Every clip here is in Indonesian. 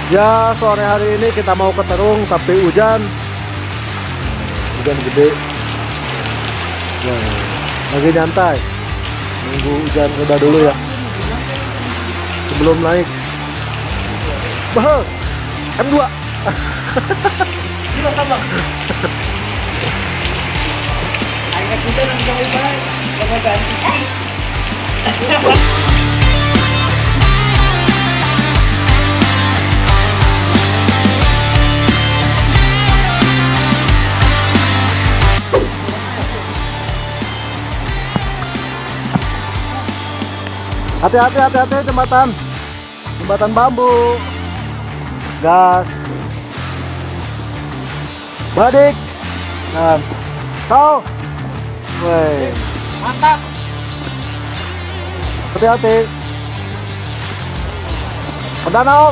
Ya, sore hari ini kita mau ke Terung tapi hujan gede. Nah, lagi nyantai nunggu hujan reda dulu ya sebelum naik. Bah, M2 Gila sama. Ayat kita nang baik-baik, sama ganti. Hati-hati jembatan bambu. Gas. Badik. Dan kau. Woi. Mantap. Hati-hati. Perdana Om.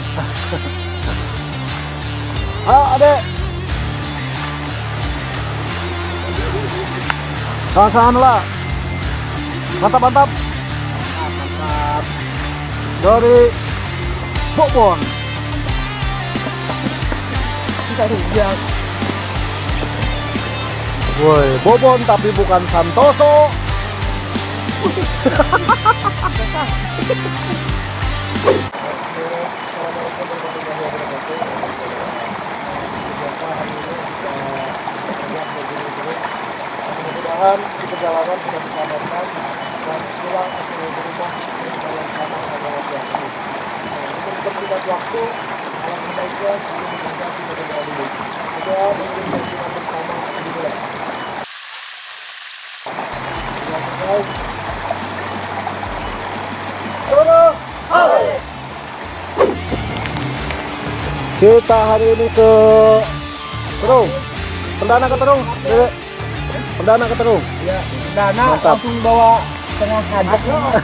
Ayo adek. Sangan-sangan lah. Mantap. Dari Bobon. Kita hujan. Woi, Bobon tapi bukan Santoso. Mudah-mudahan di perjalanan sudah diselamatkan dan pulang ke rumah dalam keadaan yang baik. Untuk mempersingkat waktu, alangkah baiknya sebelum berganti pada dulu. Kita mungkin berjalan bersama dulu ya. Kita hari ini ke Terung. Perdana ke Terung. Perdana ke Terung. Ya, dana Mantap. langsung bawa tengah hadap.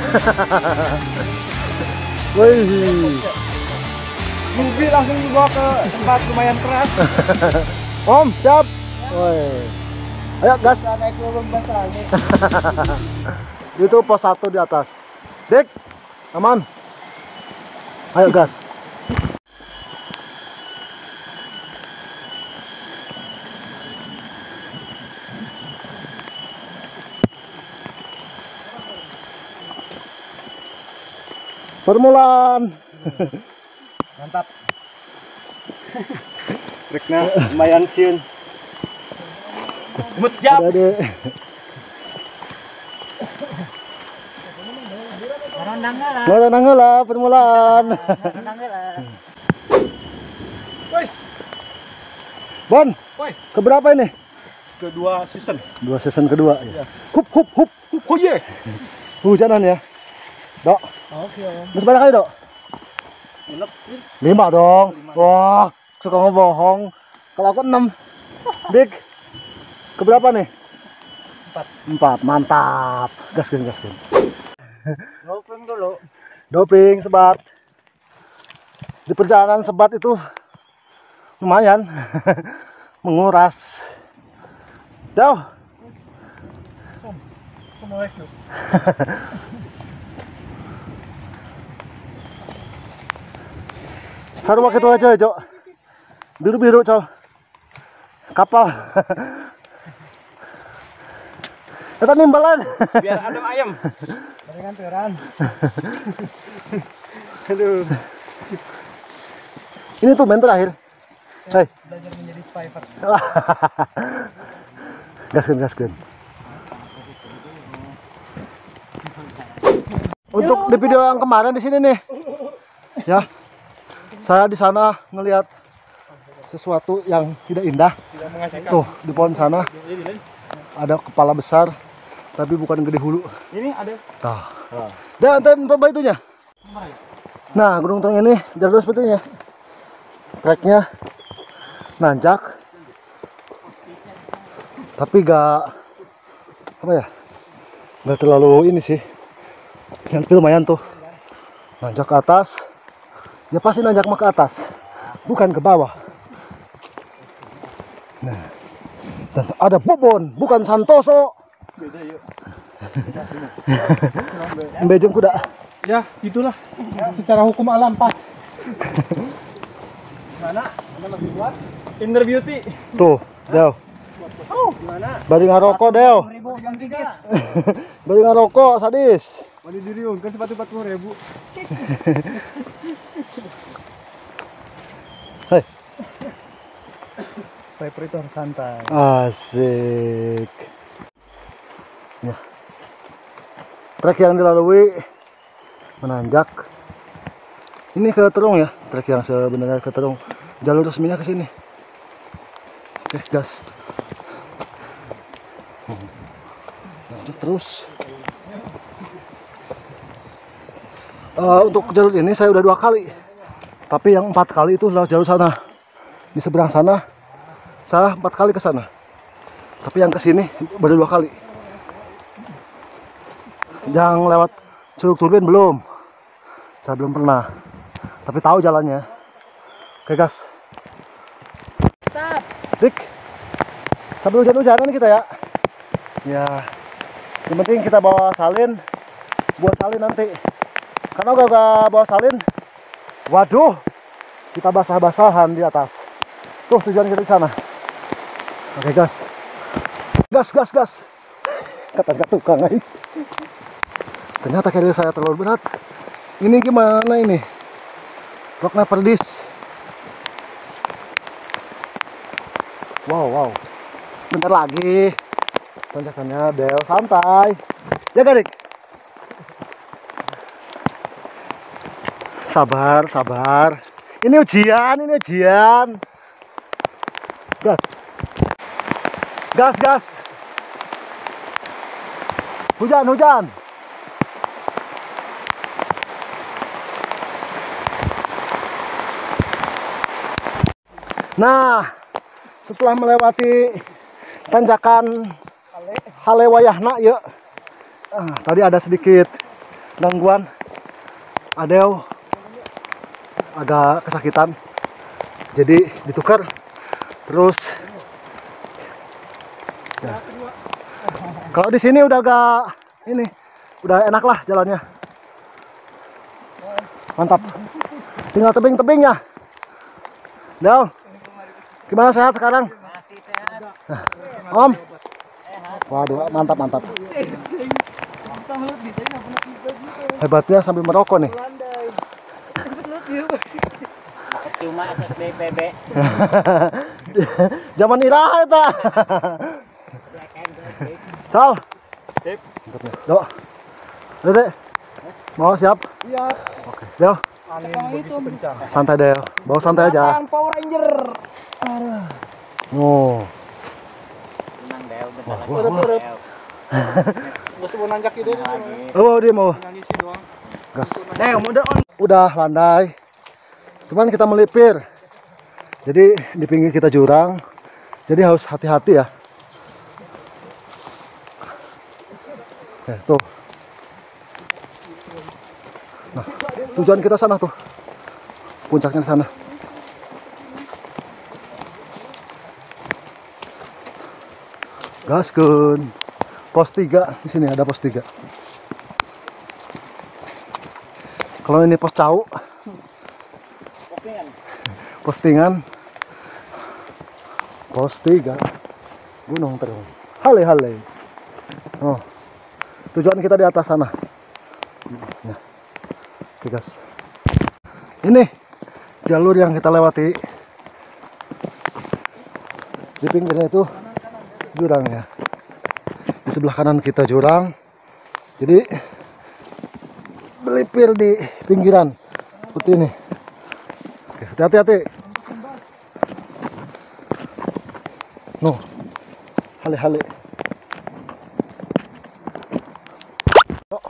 Wih. Mobil langsung dibawa ke tempat lumayan keras. Om, siap. Woi. Ayo gas. Kita naik ke lembah lagi. Itu pos 1 di atas. Dik, aman. Ayo gas. Permulaan. Mantap. Treknya lumayan siun. Mutjab. Ada. Nang heula permulaan. Guys, Bon, woi, keberapa ini? kedua season. 2 season kedua ya. Hup. Oh iya. Hujanan ya. Dok. Oke, Om. Masih banyak kali, Dok? 5 dong. Wah, suka ngebohong. Kalau aku 6. Dik. Keberapa nih? 4. Mantap. Gas. Doping dulu. Doping sebat. Di perjalanan sebat itu lumayan menguras. Jauh. Semua itu. Sarua gitu aja, Cok. Biru-biru, Cok. Kapal. Kita nimbalan. Biar adem ayam. Dengan teran. Aduh. Ini tuh main terakhir. Hei. Belajar menjadi survivor. Gaskeun. Untuk di video yang kemarin di sini nih. Ya. Saya di sana ngelihat sesuatu yang tidak indah. Tidak mengasihkan. Tuh, di pohon sana ada kepala besar tapi bukan gede hulu. Ini ada. Tuh. Dan coba itunya. Nah, Gunung Terung ini jalur seperti ini ya. Treknya nanjak. Tapi gak apa ya? Gak terlalu ini sih. Yang lumayan tuh. Nanjak ke atas. Ya pasti nanjak mah ke atas. Bukan ke bawah. Nah. Dan ada Bobon, bukan Santoso. Beda yuk. Bejeng kuda. Ya, itulah. Secara hukum alam pas. Mana? Anda masih buat? Inner beauty. Tuh, Del. Gimana? Bari ngarokok, Del. 40.000 yang tiga. Bari ngarokok, sadis. Bali diriun kan sepatu 40.000. Hei, Viper itu harus santai. asik. Ya. Trek yang dilalui menanjak. Ini ke Terung ya, trek yang sebenarnya ke Terung. Jalur resminya ke sini. Oke, gas. Lanjut terus. Untuk jalur ini saya udah 2 kali, tapi yang 4 kali itu lewat jalur sana. Di seberang sana saya 4 kali ke sana, tapi yang ke sini baru 2 kali. Yang lewat Curug Turbin belum, saya belum pernah, tapi tahu jalannya. Oke gas. Stop. Dik, sambil hujan-hujanan kita ya. Ya, yang penting kita bawa salin buat salin nanti. Karena gak bawa salin, waduh, kita basah-basahan di atas. Tuh tujuan kita di sana. Oke gas, gas. Kata tukang ini. Ternyata carrier saya terlalu berat. Ini gimana ini? Rock never this. Wow. Bentar lagi. Tanjakannya Del, santai. Ya Gadik. Sabar. Ini ujian. Gas. Hujan. Nah, setelah melewati tanjakan Halewayahna ya. Tadi ada sedikit gangguan. Adeo agak kesakitan, jadi ditukar terus ya. Kalau di sini udah agak ini udah enak lah jalannya, mantap. Tinggal tebing-tebingnya. Del, gimana, sehat sekarang? Masih sehat. Om, waduh, mantap. Hebatnya sambil merokok nih. Cuma SSBPB. Zaman iraha eta. Cal. Sip. Yuk. Dede. Mau siap? Siap. Oke. Del. Angin begitu kencang. Santai Del. Bawa santai aja. Power Ranger. Oh. Tenang Del, bentar lagi. Urut. Terus mau nanjak itu Oh, dia mau. ngisi doang. Gas. Del, Udah landai. Cuman kita melipir. Jadi di pinggir kita jurang. Jadi harus hati-hati ya. Oke, tuh. Nah, tujuan kita sana tuh. Puncaknya sana. Gaskeun. Pos 3 di sini ada pos 3. Kalau ini pos cau. Postingan. Pos 3 Gunung Terung. Hale. Oh. Tujuan kita di atas sana. Ya. Oke, gas. Ini jalur yang kita lewati. Di pinggirnya itu jurang ya. Di sebelah kanan kita jurang. Jadi melipir di pinggiran seperti ini. Oke, hati-hati. No. Hale. Oh.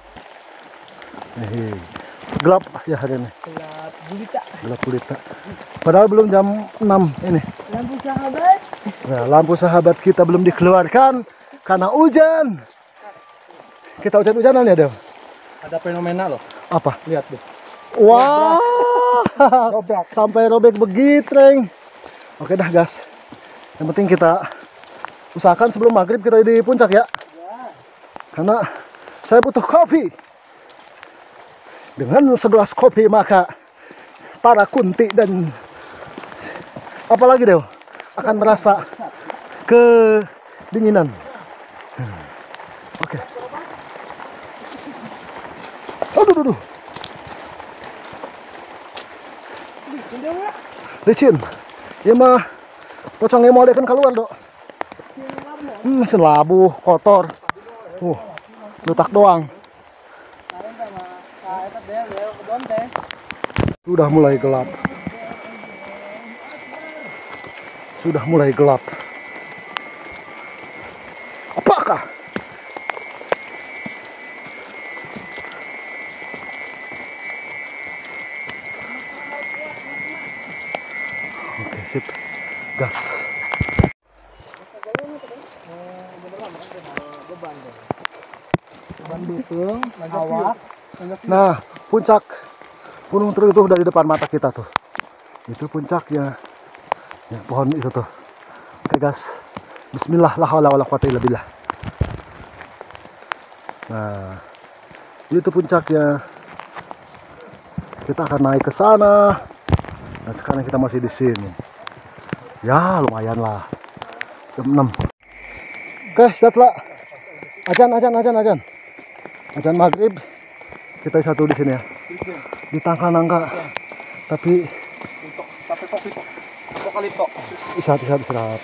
Gelap ya hari ini. Gelap gulita. Padahal belum jam 6 ini. Lampu sahabat. Nah, lampu sahabat kita belum dikeluarkan karena hujan. Kita hujan-hujanan ya, Del. Ada fenomena loh. Apa? Lihat deh. Wah. Robek. Sampai robek begitu. Oke dah, gas. Yang penting kita usahakan sebelum maghrib kita di puncak ya. Karena saya butuh kopi. Dengan segelas kopi maka para kunti dan apalagi Dew akan merasa kedinginan. Oke. Aduh. Licin. Ya mah pocongnya mau dekan keluar, Dok. Mesin labu, kotor. Letak doang. Sudah mulai gelap. Apakah? Oke, sip. Gas. Beban dutung, awak. Nah, puncak Gunung Terung itu udah di depan mata kita tuh. Itu puncaknya. Ya, pohon itu tuh. Oke, gas. Bismillah, la haula wala quwata illa billah. Nah, itu puncaknya. Kita akan naik ke sana. Dan sekarang kita masih di sini. Ya, lumayan lah. Jam 6. Oke, setelah Azan maghrib. Kita satu di sini ya. Di Tangka-Nangka. Tapi istirahat.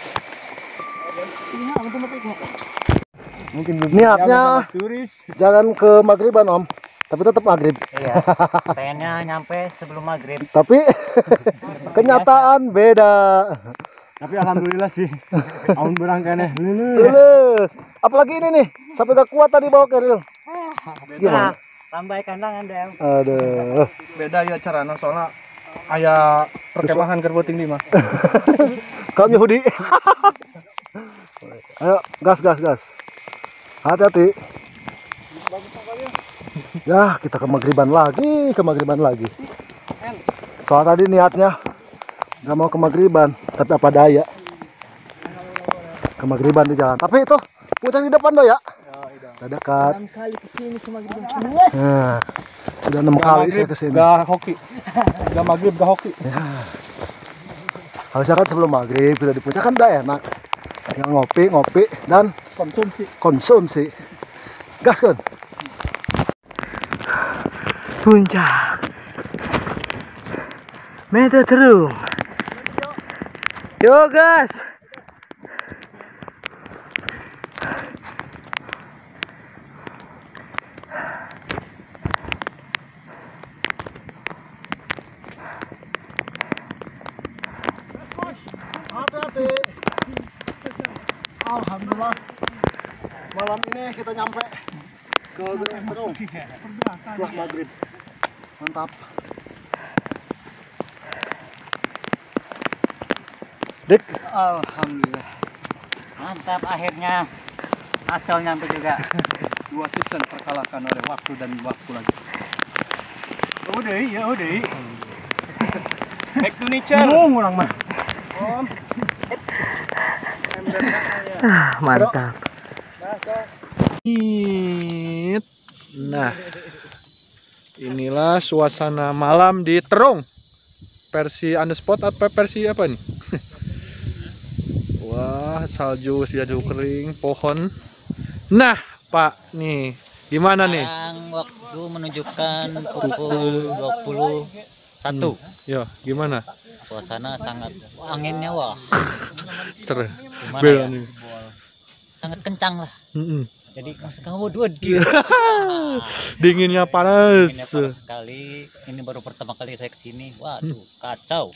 Mungkin Niatnya jangan ke maghriban Om, tapi tetap maghrib. Iya, pengennya nyampe sebelum maghrib. Tapi kenyataan beda. Tapi alhamdulillah sih. Amun berangkane. Lulus. Apalagi ini nih, sampai gak kuat tadi bawa keril. Gimana? Tambah kandangan deh. Aduh. Beda ya carana soalnya aya perkemahan kerboting di mah. Kaum Yahudi. Ayo, gas. Hati-hati. Ya, kita ke maghriban lagi. Soal tadi niatnya nggak mau ke maghriban, tapi apa daya. Ke maghriban di jalan. Tapi itu puncak di depan ya. Udah dekat. 6 kali kesini ke maghrib. Nah, udah 6 kali saya kesini. Gak hoki. Gak maghrib gak hoki. Ya. Harusnya kan sebelum maghrib kita di puncak kan udah enak. Tinggal ngopi dan konsumsi. Gas kan? Puncak Meta Terung. Yo gas. Hati-hati. Alhamdulillah. Malam ini kita nyampe ke Gunung Terung setelah maghrib. Mantap. Dik. Alhamdulillah. Mantap, akhirnya Acol nyampe juga. 2 season terkalahkan oleh waktu dan waktu lagi. Udah. Back to nature. Ngurang mah. Mantap. Nah, inilah suasana malam di Terung. Versi on the spot apa versi apa nih? Wah, salju kering, pohon. Nah, Pak, nih gimana nih? Sekarang waktu menunjukkan pukul 21. Ya, gimana? Suasana sangat anginnya wah. Seru. Gimana Beda ya? nih. Sangat kencang lah. Jadi masuk kamu dua Dinginnya panas. Ini panas sekali. Ini baru pertama kali saya kesini. Waduh, kacau.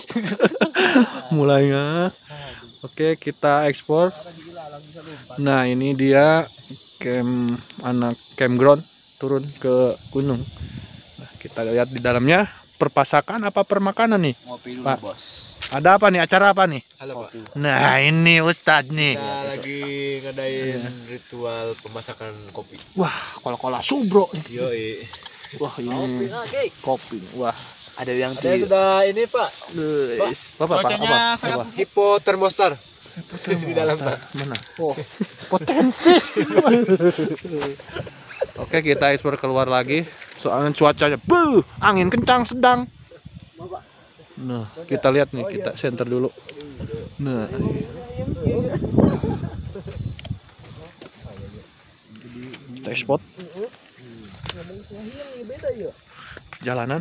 Mulainya. Oke, kita ekspor. Nah, ini dia campground turun ke gunung. Nah, kita lihat di dalamnya perpasakan apa permakanan nih? Ngopi dulu, Pak. Bos. Ada apa nih? Acara apa nih? Halo Pak, Nah, ini Ustadz nih. kita lagi ngadain ritual pemasakan kopi. Wah, kola-kola subro nih. Yoi. Wah, ini kopi. Wah, Ada yang sudah ini Pak, Apa? hipotermostar di dalam Pak. Mana? Oh, potensis. Oke, kita ekspor keluar lagi. Soalnya cuacanya, angin kencang sedang. Nah, kita lihat nih, kita center dulu. Nah, kita export jalanan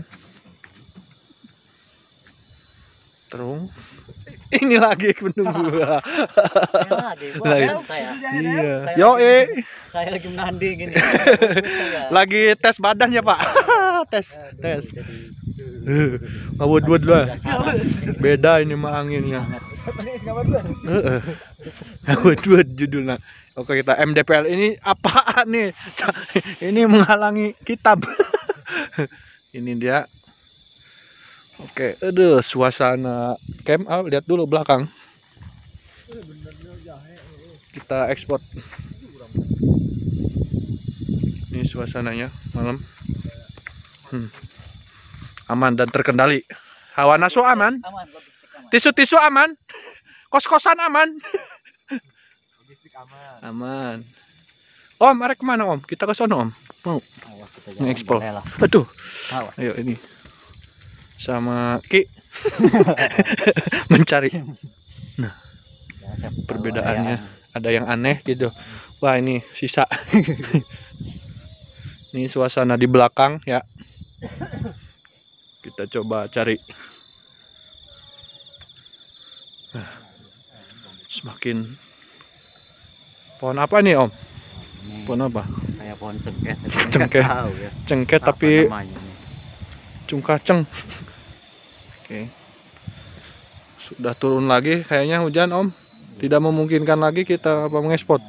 terung. Ini lagi menunggu. Lagi, gua Lagi. tahu saya. Iya. Saya Yo, Saya lagi menanding gini. lagi tes badan ya Pak. tes. Ngawud-wud lah. Beda ini mah anginnya. Ngawud-wud judulnya. Oke, kita MDPL ini apaan nih? Ini menghalangi kitab. Ini dia. Oke, aduh suasana camp. Lihat dulu belakang. Kita ekspor. Ini suasananya malam. Aman dan terkendali. Hawa nafsu aman. Aman, logistik aman. Tisu-tisu aman. Kos-kosan aman. Logistik aman. Aman. Om, arek kemana Om? Kita ke sono Om. Mau Awas kita jalan nge-explore. boleh lah. Aduh. Awas. Ayo ini. Sama Ki. Mencari. Nah, Ya, saya tahu perbedaannya. saya- Ada yang aneh gitu. Wah, ini sisa. Ini suasana di belakang ya. Kita coba cari. Nah, semakin pohon apa nih Om? Ini Pohon apa? kayak pohon cengkeh. tapi Cengkeh. nggak tahu ya. Cengkeh Apa tapi namanya ini? cungkaceng. Oke. Sudah turun lagi kayaknya hujan Om. Tidak memungkinkan lagi kita mengekspor.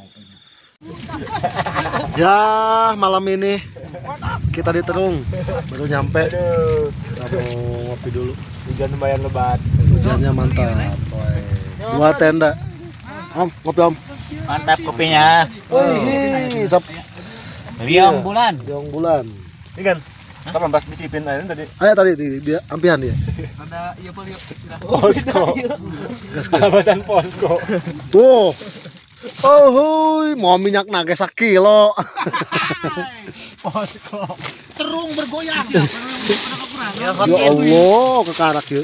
Ya, malam ini kita di Terung, baru nyampe. Kita mau ngopi dulu. Hujan lumayan lebat. Hujannya mantap. Dua tenda. Om, ngopi Om. Mantap kopinya. Wih, cap Liam bulan. Diong bulan. Ini kan sama pas disipin aja tadi. Ayo tadi dia ampihan dia. Posko. Sahabatan posko. Tuh. Oh, hui, mau minyak naga 1 kilo. Posko. Ya Allah, kekarak ya.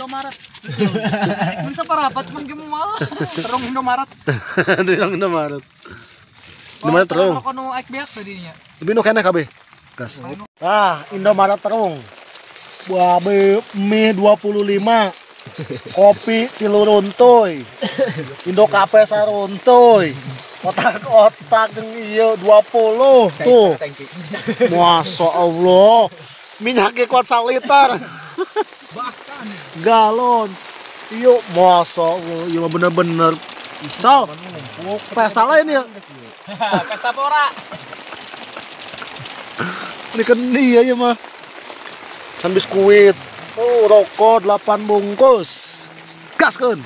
Bisa parapat man kamu mah. Terong Indomaret. Ada yang Indomaret. Indomaret Terung. Kono ekbeak tadinya. Lebih nu kene kabeh. Gas. Ah, Indomaret Terung. Buah mie 25. Kopi 3 runtuy. Indo kape saruntuy. Otak-otak jeung ieu 20. Tuh. Masya Allah. Minyaknya kuat 1 liter. Galon. Yuk, masya Allah. Iya mah bener-bener. Cal. Pesta lain ya. Pesta pora. Ini kan dia ya mah. Can biskuit. Oh, rokok 8 bungkus. Gaskeun.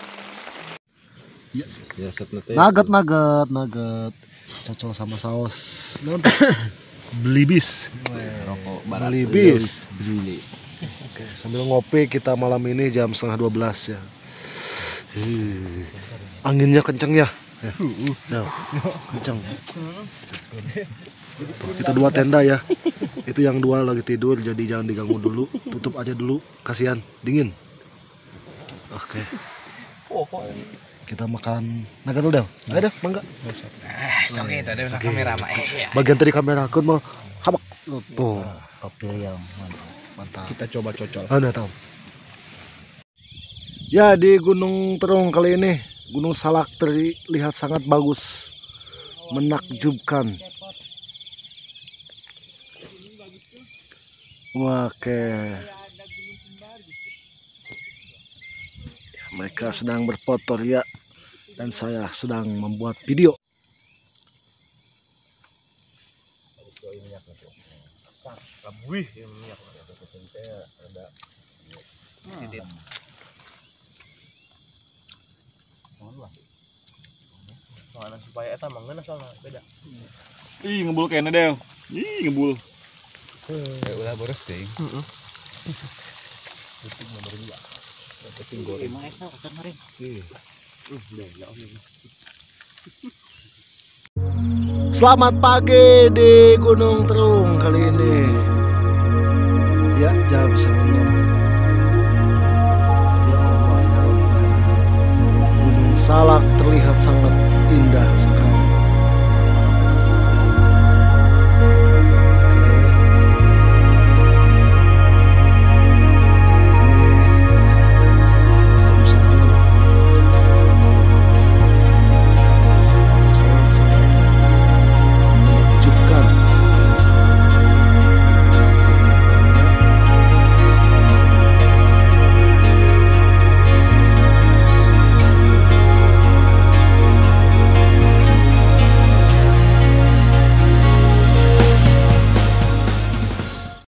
Nugget. Cocok sama saus. Non. Belibis. Belibis. Oke, sambil ngopi kita malam ini jam 11:30 ya. Anginnya kenceng ya. Nah, kenceng. Kita 2 tenda ya. Itu yang 2 lagi tidur, jadi jangan diganggu dulu. Tutup aja dulu, kasihan dingin. Oke. Kita makan nugget dulu dah. Ada, mangga. Sok itu ada kamera mah. Bagian tadi kamera aku mau habak. Tuh, Kopi Liam. mantap. Kita coba cocol. Udah tahu. Ya, di Gunung Terung kali ini, Gunung Salak terlihat sangat bagus. Menakjubkan. Oke. Ya, mereka sedang berfoto ya, dan saya sedang membuat video. Soalnya supaya eta mangeuna soalnya beda. Ih, ngebul kayaknya deh. Ih, ngebul. Ya ulah boros teh. Emang Esa pesan kemarin. Selamat pagi di Gunung Terung kali ini. Ya, jam 9. salak terlihat sangat